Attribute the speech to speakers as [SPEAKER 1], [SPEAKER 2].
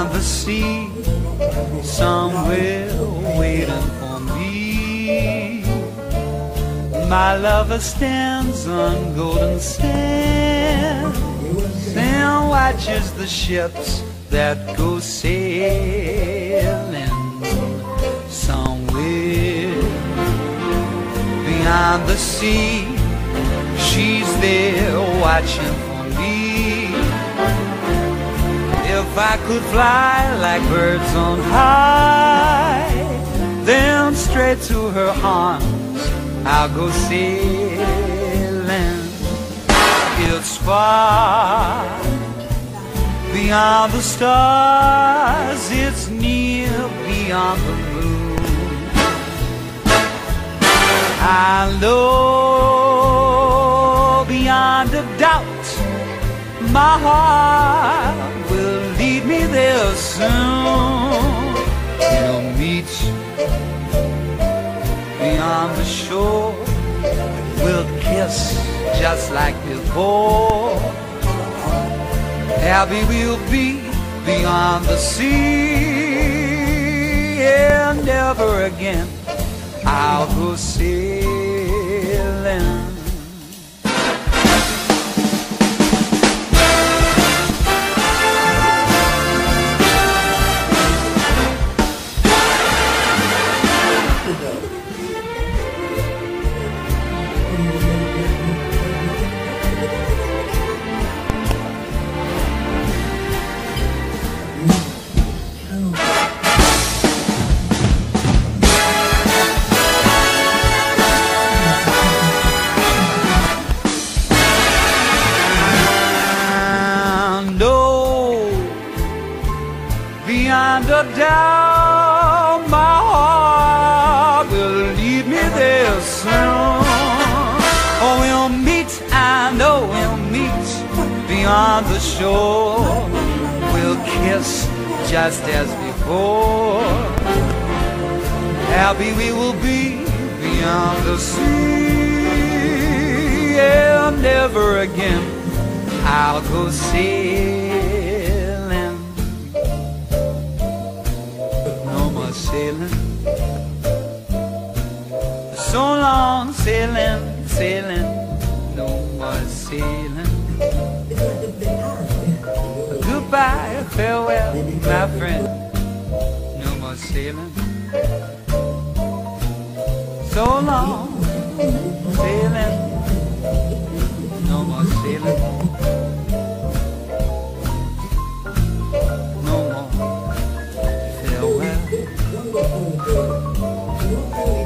[SPEAKER 1] beyond the sea, somewhere waiting for me. My lover stands on golden sands and watches the ships that go sailing. Somewhere beyond the sea, she's there watching for me. If I could fly like birds on high, then straight to her arms I'll go sailing. It's far beyond the stars, it's near beyond the moon. I know beyond a doubt my heart will lead me there soon. We'll meet beyond the shore, we'll kiss just like before. Happy we'll be beyond the sea, and never again I'll go sailing. Beyond a doubt, my heart will lead me there soon. Oh, we'll meet, I know we'll meet beyond the shore. We'll kiss just as before. Happy we will be beyond the sea, and never again I'll go sailing. Sailing, so long sailing, sailing, no more sailing. Goodbye, farewell, my friend, no more sailing. So long sailing, no more sailing. No more farewell.